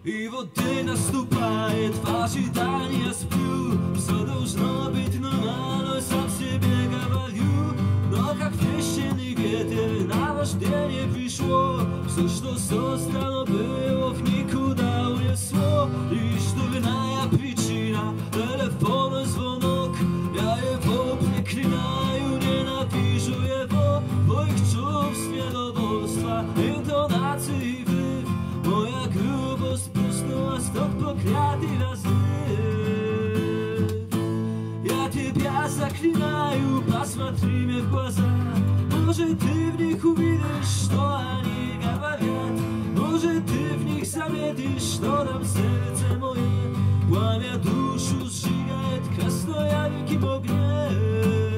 I води наступает, ваши дания сплю. Все должно быть нормально, сам себе говорю. Но как священный ветер наваждение пришло. Все, что создано было, в никуда унесло. Лишь дурная причина, телефонный звонок. Я его проклинаю, ненавижу его. Твоих чувств, недовольства, интонации врыв. Моя грубость проснулась, тот проклятый разрыв. Я тебя заклинаю, посмотри мне в глаза. Может, ты в них увидишь, что они говорят. Может, ты в них заметишь, что там сердце мое. Пламя душу сжигает красноярким огнем.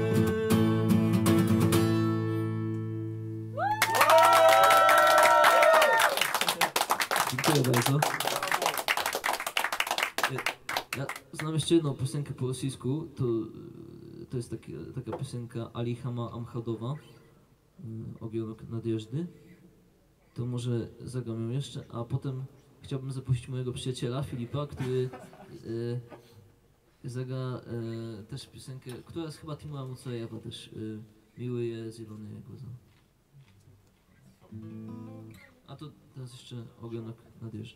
Dziękuję bardzo. Ja znam jeszcze jedną piosenkę po rosyjsku. To jest taka piosenka Alihama Amchadowa, Ogionek Nadjeżdy. To może zagram ją jeszcze, a potem chciałbym zaprosić mojego przyjaciela Filipa, który zagra też piosenkę, która jest chyba Timura Mucajewa też, Miły je zielony jego. A to teraz jeszcze Ogionek Nadjeżdy.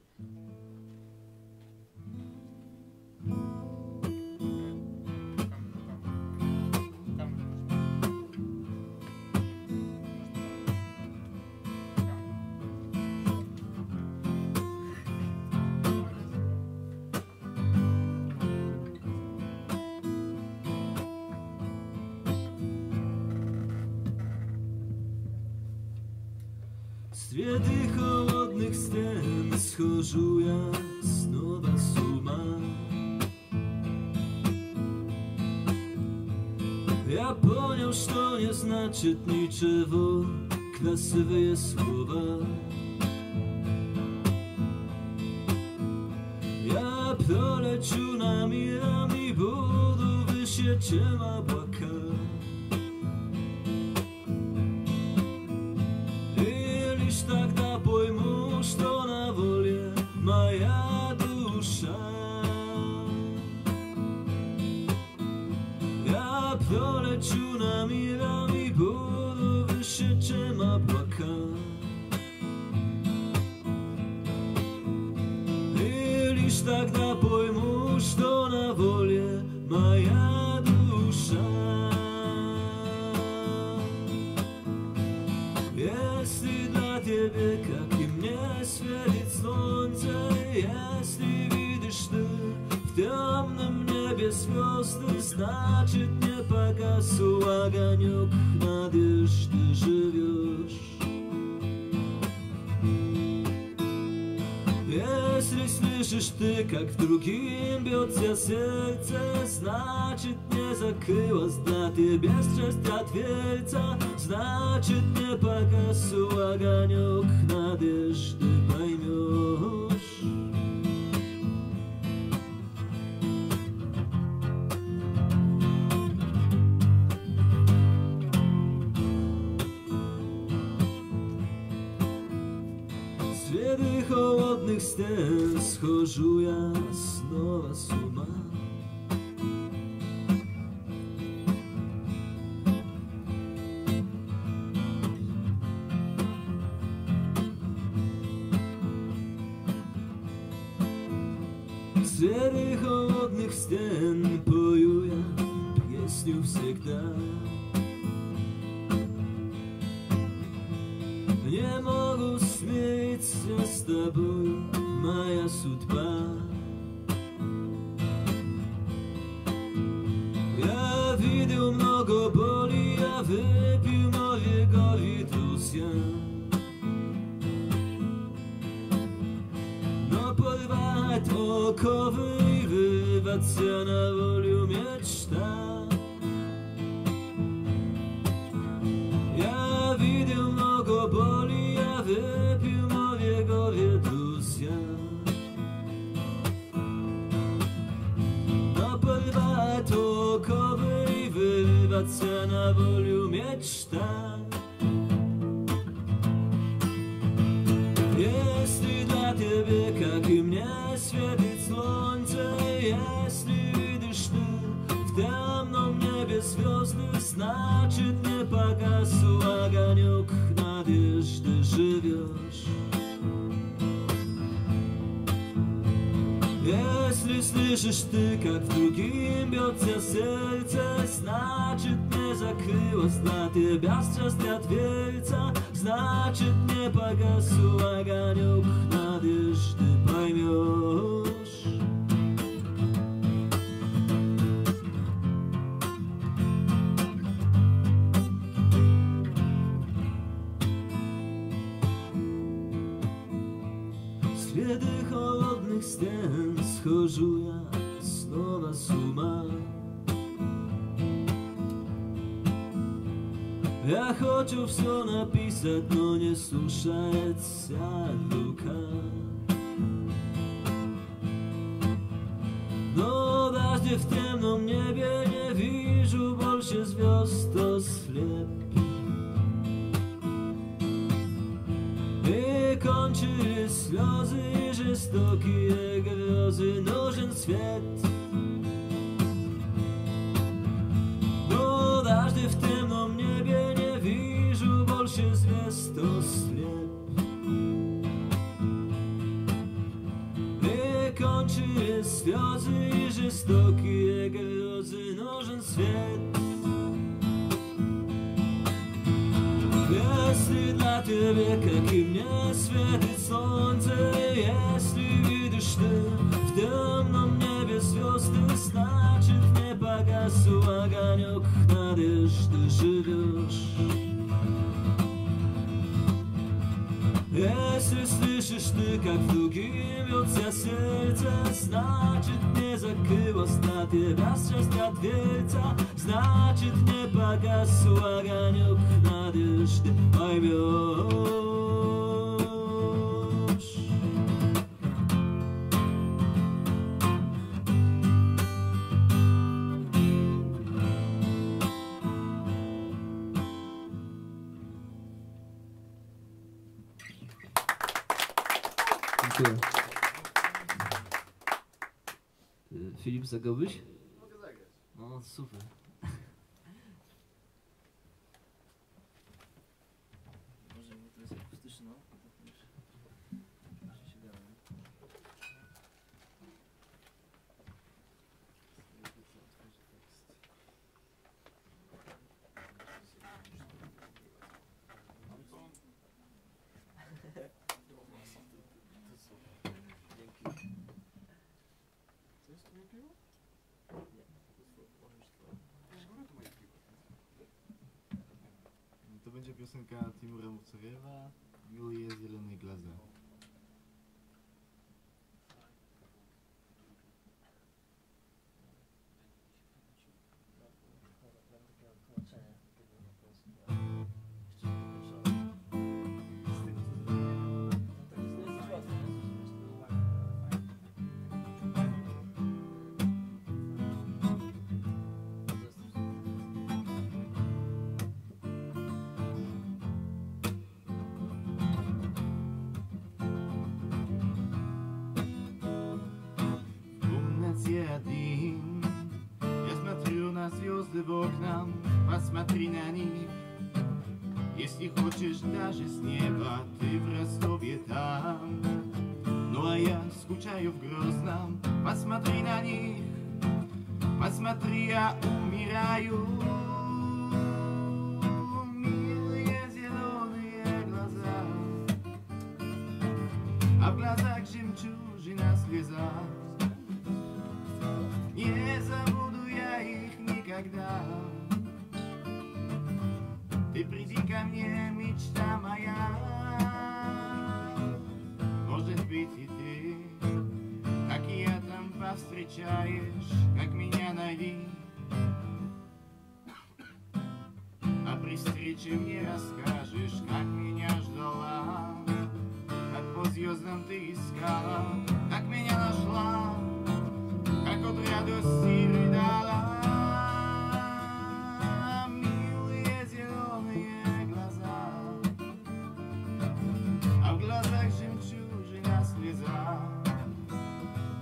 Sredy холодных стен схожу я снова с ума. Я понял, что не значит ничего красивые слова. Я пролечу над мирами, буду выше, чем облака. Тогда пойму, что на воле моя душа. Я пролечу над мирами, буду выше, чем облака. И лишь тогда пойму, что на воле моя душа. Если для тебе, как и мне, светит солнце, если видишь ты в темном небе звезды, значит не погасил огонек надежды, живешь. Если слышишь ты, как в другим бьется сердце, значит не закрылась для тебя счастья дверца, значит не погасил огонек надежды, поймешь. Среди холодных стен схожу я снова с ума. Среди холодных стен пою я песню всегда. Не могу смириться с тобой, моя судьба. Я видел много боли, я выпил море горе, друзья. Но порвать оковы и вырваться на волю мечта. Я видел много боли, я выпил море горе, друзья. Но порвать оковы и вырваться на волю мечта. Если для тебя świecić słońce. Jeśli widzisz ty w temnym niebie gwiazdy, значит nie pogasł огонек надежды, живешь. Если слышишь ты, как в другим бьется сердце, значит не закрылась на тебя страстная дверца, значит не погасл огонек надежды, поймешь. Следы холодных стен схожу я снова с ума. Я хочу все написать, но не слушается рука. Но даже в темном небе не вижу больше звезд, то слеп. И кончились слезы и жестокие грезы, нужен свет. Но даже в темном небе не вижу больше звезд, то слеп. И кончились слезы и жестокие грезы, нужен свет. Если для тебя, как и мне, светит солнце, если видишь ты в темном небе звезды, значит не погасл огонек надежды, живешь. Если слышишь ты, как в другим бьется сердце, значит не закрылась на тебя страстная дверца, значит не погасл огонек надежды, поймешь. Dziękuję. Filip, zagrałbyś? Mogę zagrać. No super. Może to jest akustyczne, no? Się gadam. To będzie piosenka Timura Mowcowiewa, Julie Zielonej Glazy. Один. Я смотрю на звезды в окна, посмотри на них. Если хочешь даже с неба, ты в Ростове там. Ну а я скучаю в Грозном, посмотри на них. Посмотри, я умираю. Милые зеленые глаза, а в глазах жемчужина слеза. Не забуду я их никогда. Ты приди ко мне, мечта моя. Может быть и ты, как я там повстречаешь, как меня найди. А при встрече мне расскажешь, как меня ждала, как по звездам ты искала, как меня нашла, как от радости рыдала. Милые зеленые глаза, а в глазах жемчужина слеза.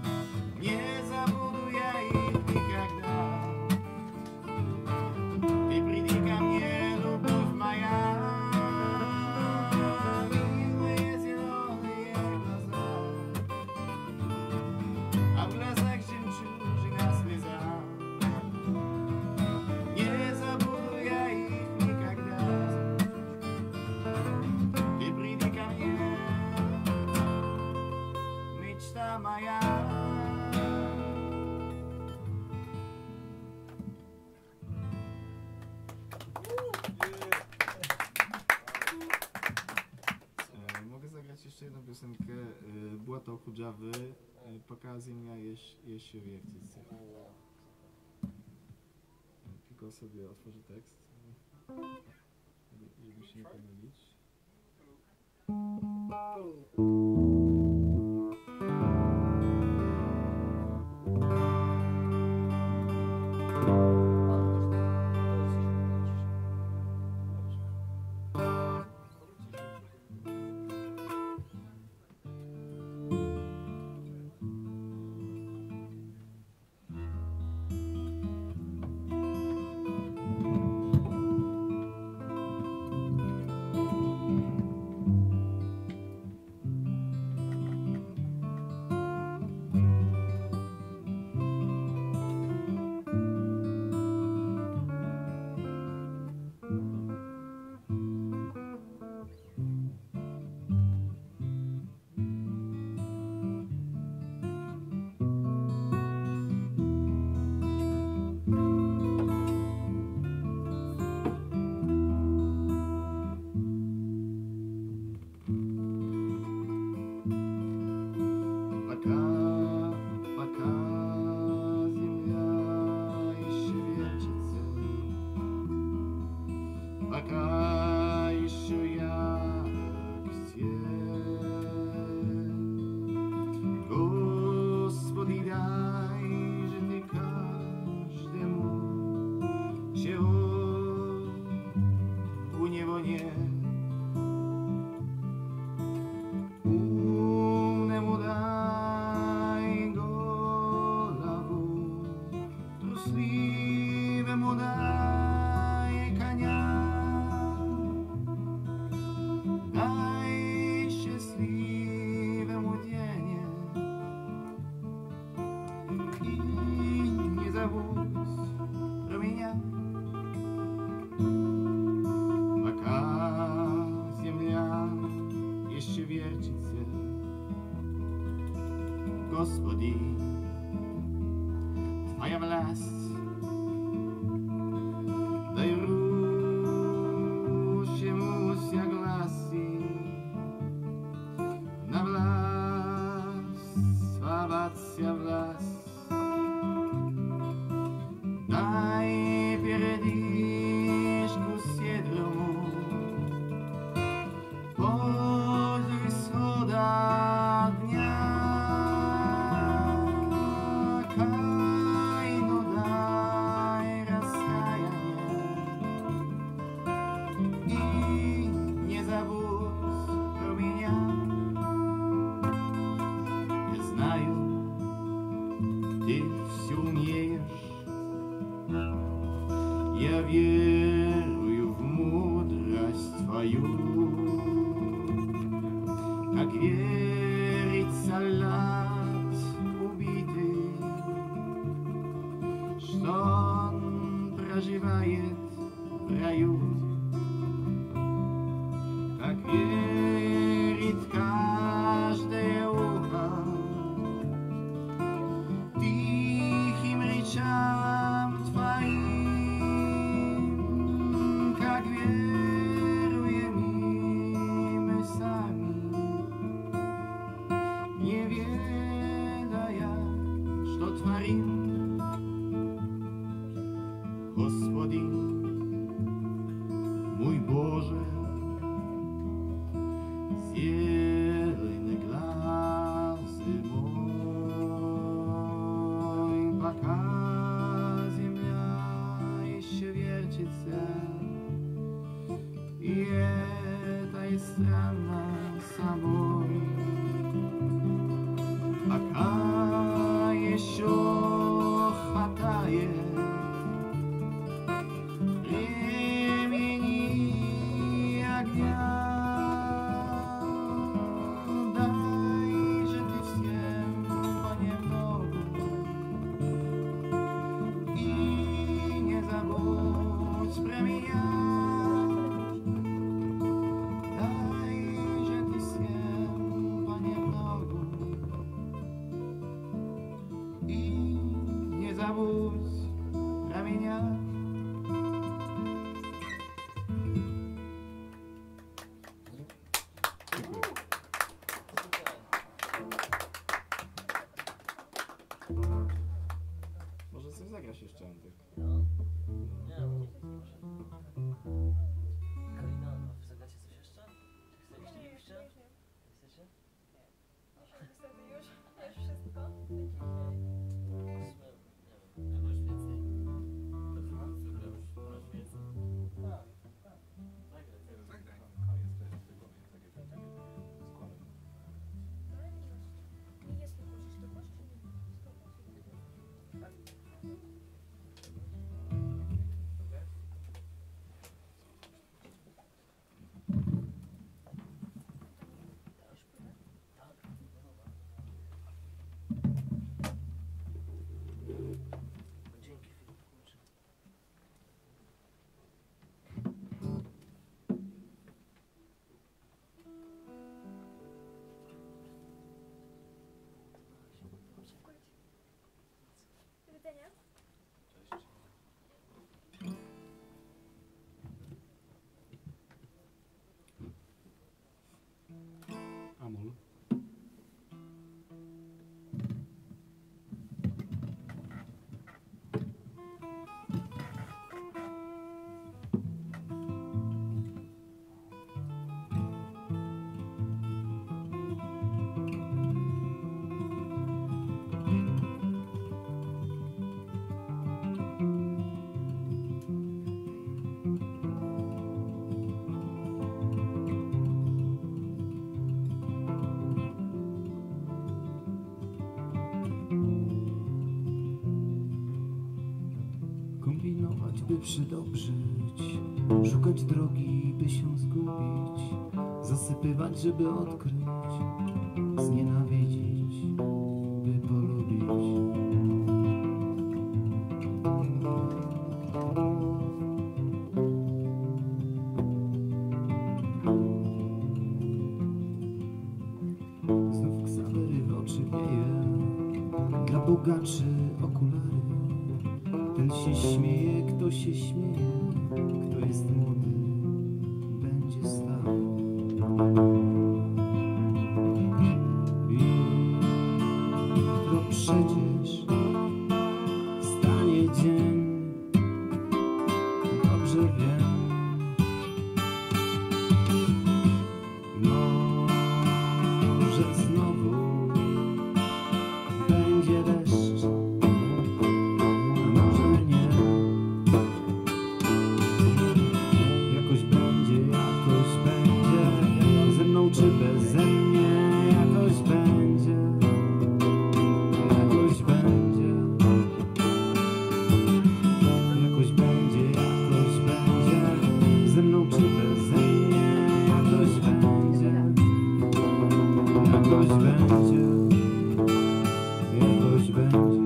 песенка Błato Kudżawy, пока земля jeszcze wiercicie. Tylko sobie otworzę tekst, żeby się nie pomylić. Пока еще я все. Господи, дай же ты каждому, чего у него нет. Умному дай голову, трусливому дай коня. Дай счастливому денег и не забудь про меня, пока земля еще вертится. Господи, Твоя власть, дай рушему согласии на власть, свободся власть. Дай передышку седрому, пользуй исхода дня. Каину дай раскаяние и не забудь про меня. Я знаю, ты все умеешь. Я верую в мудрость Твою, как верит солдат убитый, что он проживает в раю, как верит каждое ухо тихим речам Твоим, как веруем и мы сами, не ведая, что творим. Господи, мой Боже, сделай на глазы мой, пока земля еще вертится, и это и странно собой, пока еще хватает времени и огня. Дай же ты всем понемногу и не забудь про меня. Дай же ты всем понемногу и не забудь про меня. Супер. Może coś zagrasz jeszcze, Antek? No. Nie, no, może. Karina, a zagracie coś jeszcze? Czy chcieliście? Chcecie? Niestety już wszystko. Jakoś więcej. Masz więcej? Tak, tak. Zagraj. I jest to możesz to puścić? Dzięki, Filip, kurczę. Do widzenia. Amol. Kombinować, by przydobrzyć, szukać drogi, by się zgubić, zasypywać, żeby odkryć, znienawidzić, by polubić. Znów Ksawery w oczy wieje, dla bogaczy okulary. Ten się śmieje, kto się śmieje, kto jest młody, będzie stał. Jutro przecież wstanie dzień, dobrze wiem. Może znowu będzie deszcz. Czy beze mnie jakoś będzie, jakoś będzie, jakoś będzie, jakoś będzie, ze mną czy beze mnie jakoś będzie, jakoś będzie, jakoś będzie.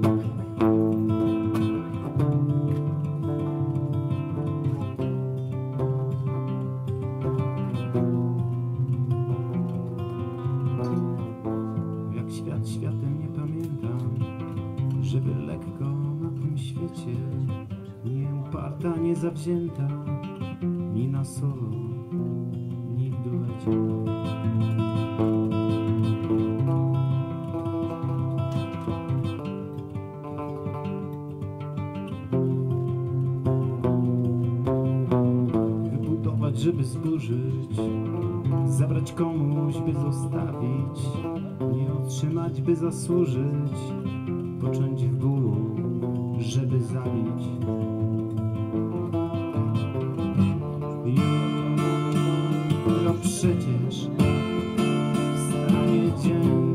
Świat światem nie pamiętam, żeby lekko na tym świecie, nie uparta, nie zawzięta, ni na solo, ni w duecie. Wybudować, żeby zburzyć, zabrać komuś, by zostawić, nie otrzymać, by zasłużyć, począć w bólu, żeby zabić. Jutro przecież wstanie dzień,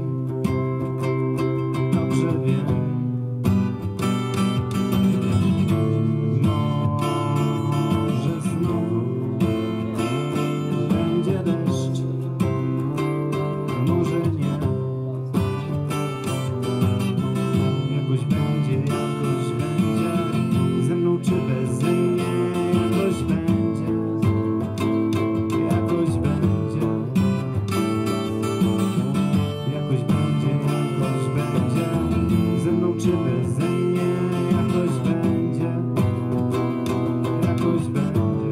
dobrze wiem. Może znowu będzie deszcz, a może nie. Jakoś będzie, ze mną czy beze mnie, jakoś będzie, jakoś będzie, jakoś będzie, ze mną czy beze mnie, jakoś będzie, jakoś będzie,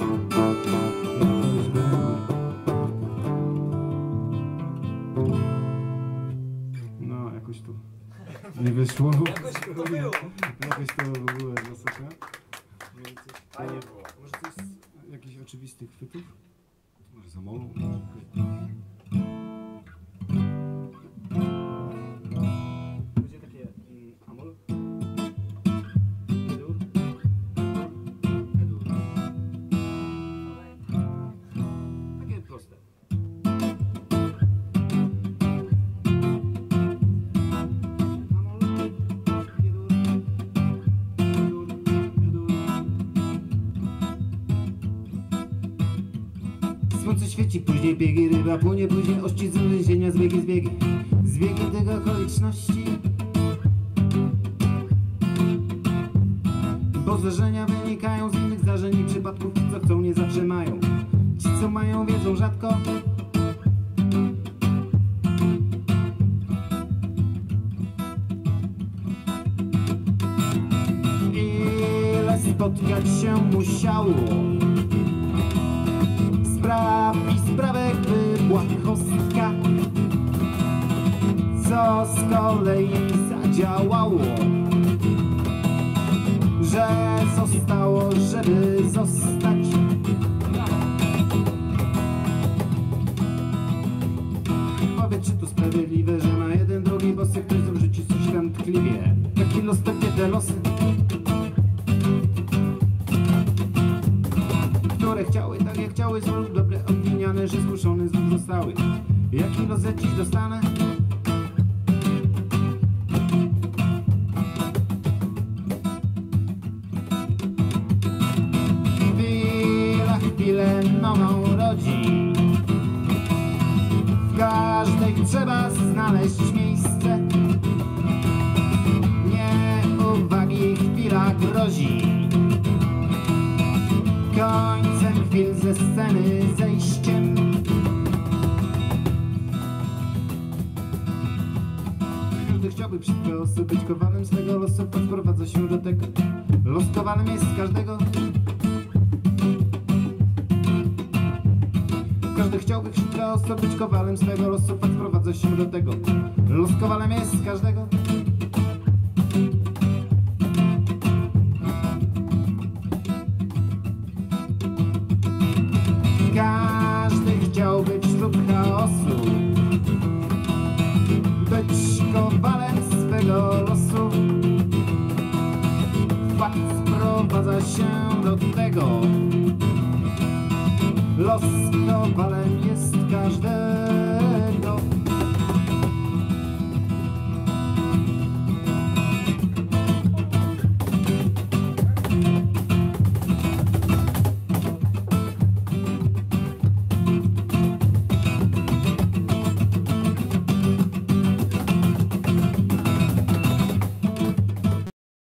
jakoś będzie. jakoś to nie wyszło. Jakoś to było. Jakoś to było zaskoczone. Fajnie było. Może coś z jakichś oczywistych chwytów? Może za mową? Będzie takie amol? Edur? Edur. Takie proste. Amol, edur, edur, edur. Słońce świeci, później biegi, ryba płynie, później ości z więzienia, zbiegi, zbiegi. Zbiegi tego okoliczności. Bo zdarzenia wynikają z innych zdarzeń i przypadków. Ci, co chcą, nie zawsze mają. Ci, co mają, wiedzą rzadko. Ile spotkać się musiało spraw i sprawek błahostka, co z kolei zadziałało, że zostało, żeby zostać. Powiedz, czy to sprawiedliwe, że na jeden, drugi bosy ktoś w życiu coś tam tkliwie. Taki los, takie te losy, które chciały, tak jak chciały, są lub dobre obwiniane, że skuszony znów zostały. Jaki los dziś dostanę? Chwila, chwilę nową rodzi. W każdej trzeba znaleźć miejsce. Nieuwagi chwila grozi końcem chwil, ze sceny zejściem. Każdy chciałby przy tej osy być kowalem swego losu, podprowadza się do tego. Los kowalem jest każdego. Każdy chciałby wśród tej osy być kowalem swego losu, podprowadza się do tego. Los kowalem jest każdego. Każdy chciał być wśród chaosu, być kowalem swego losu. Fakt sprowadza się do tego. Los kowalem jest każdego.